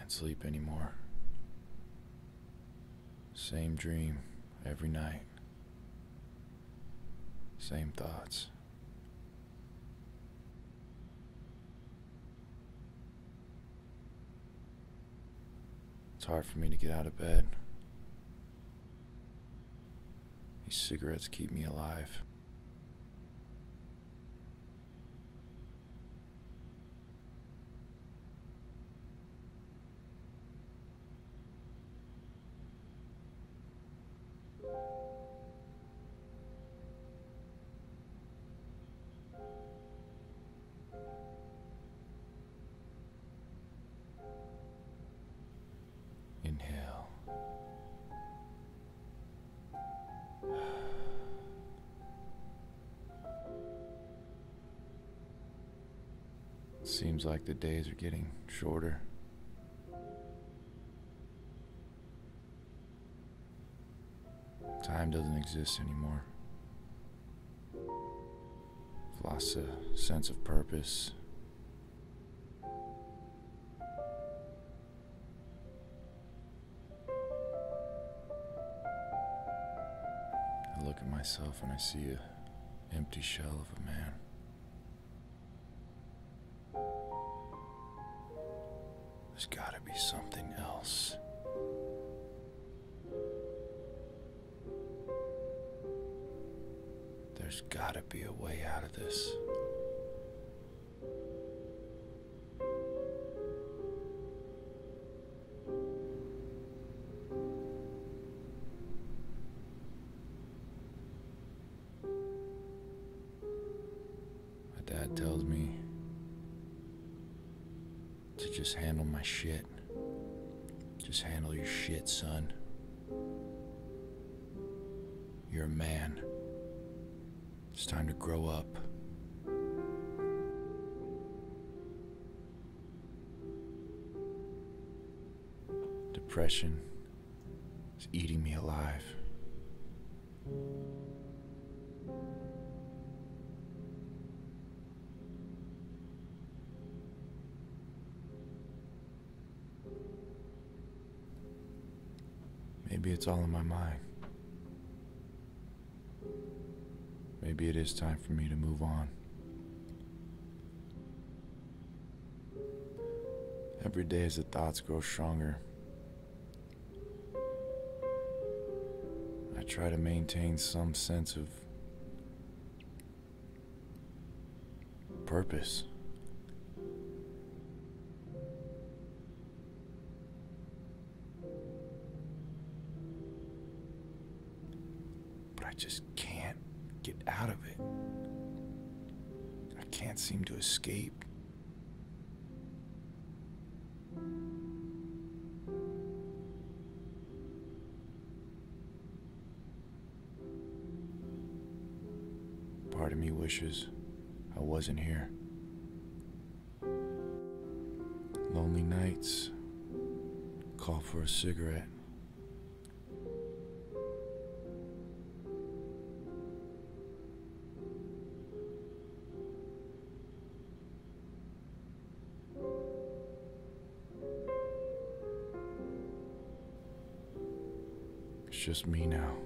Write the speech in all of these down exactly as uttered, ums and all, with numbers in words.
Can't sleep anymore. Same dream every night. Same thoughts. It's hard for me to get out of bed. These cigarettes keep me alive. Inhale. Seems like the days are getting shorter. Time doesn't exist anymore. I've lost a sense of purpose. I look at myself and I see an empty shell of a man. There's gotta be something else. There's gotta be a way out of this. My dad tells me to just handle my shit. Just handle your shit, son. You're a man. It's time to grow up. Depression is eating me alive. Maybe it's all in my mind. Maybe it is time for me to move on. Every day as the thoughts grow stronger, I try to maintain some sense of purpose. But I just can't get out of it. I can't seem to escape. Part of me wishes I wasn't here. Lonely nights call for a cigarette. It's just me now.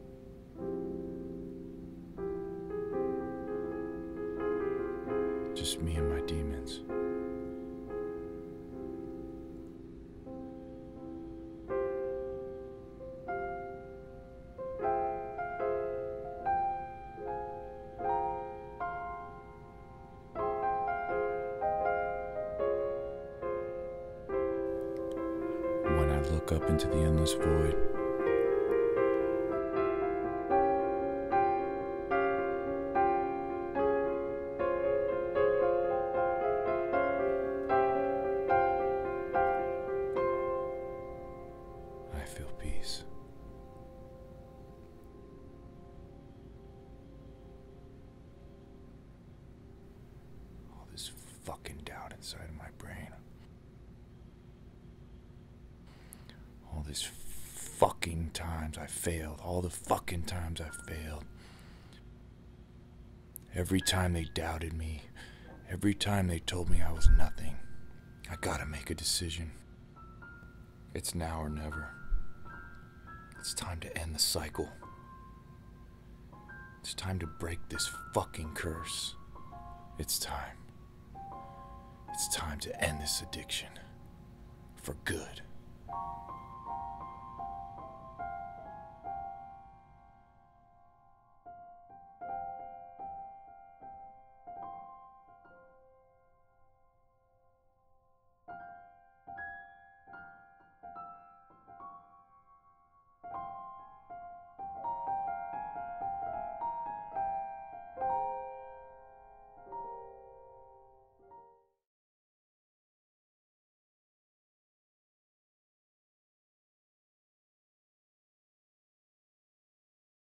Just me and my demons. When I look up into the endless void, I feel peace. All this fucking doubt inside of my brain. All this fucking times I failed. All the fucking times I failed. Every time they doubted me. Every time they told me I was nothing. I gotta make a decision. It's now or never. It's time to end the cycle. It's time to break this fucking curse. It's time. It's time to end this addiction. For good.